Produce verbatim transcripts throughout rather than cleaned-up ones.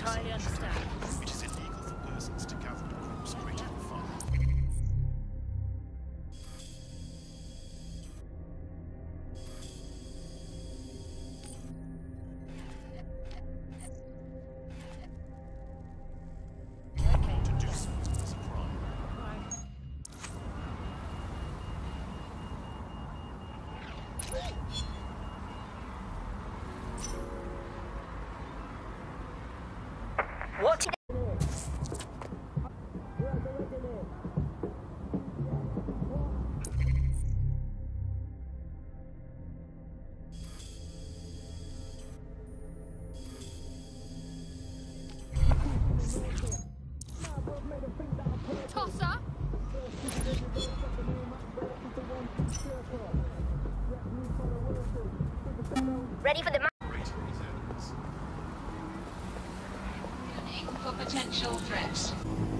entirely understand. It is illegal for persons to gather to groups creating fun. Okay. To do so is a crime. Right. What? Tosser? Ready for the Rating these enemies. For potential threats.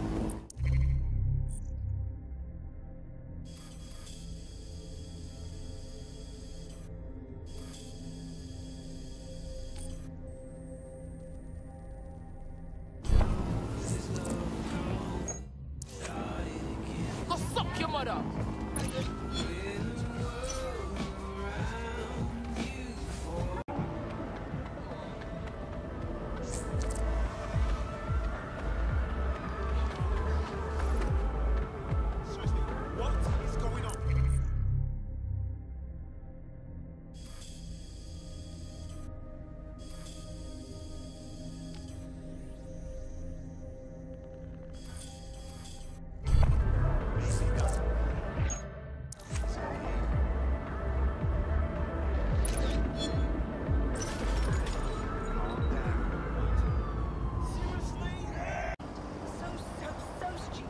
Go suck your mother! Seriously, what is going on? so so so stupid?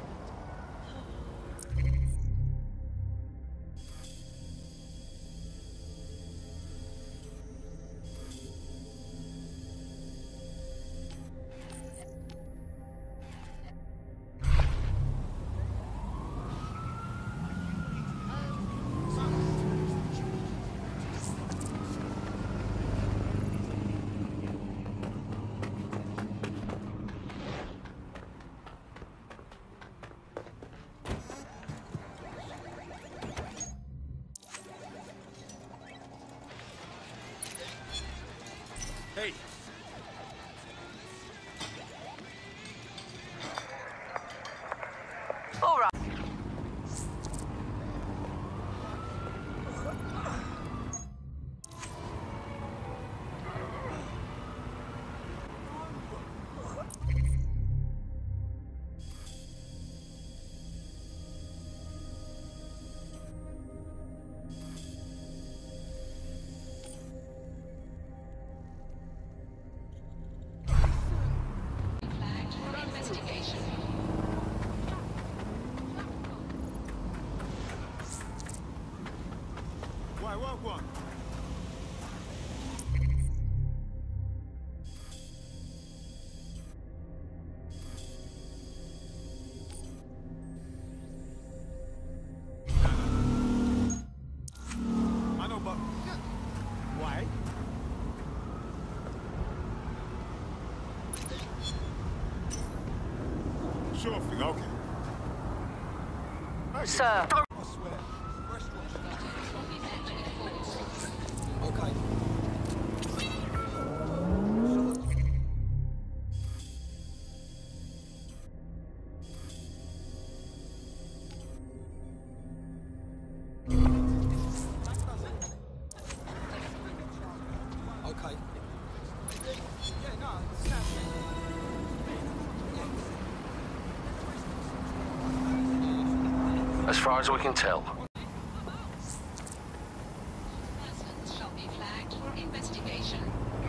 Hey! All right. Flagged for investigation. Why, what one? I know, but why? Sure thing, okay. I get Sir. it. I swear. Restaurants. Will be met with force. Okay. Okay. Yeah, no, it's As far as we can tell. Persons shall be flagged for investigation.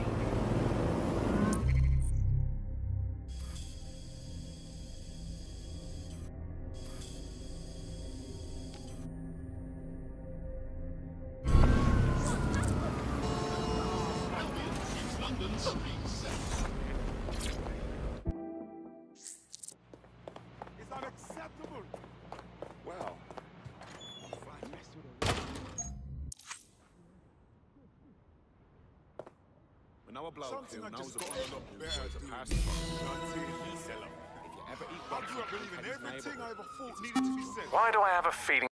London streets safe. It's unacceptable. Well, if I mess with a when I was bloke, Something I when I was just a got a lot better at Pass the If you ever eat I grew up believing everything I ever thought needed to be said. Why do I have a feeling